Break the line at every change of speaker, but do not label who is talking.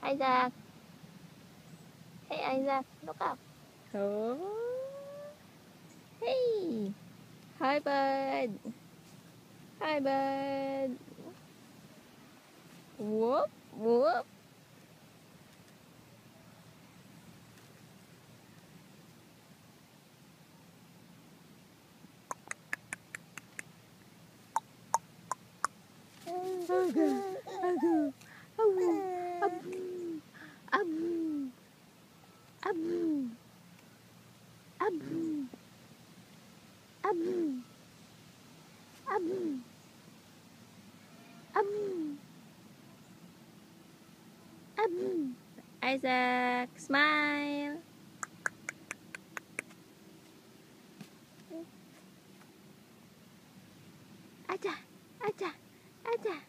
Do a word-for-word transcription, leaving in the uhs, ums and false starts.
Isaac. Hey Isaac, look up. Oh. Hey. Hi bud. Hi bud. Whoop whoop. Agu, agu, abu, abu, abu, abu, abu, abu, abu, abu, abu. Isaac, smile. Aja, aja, aja.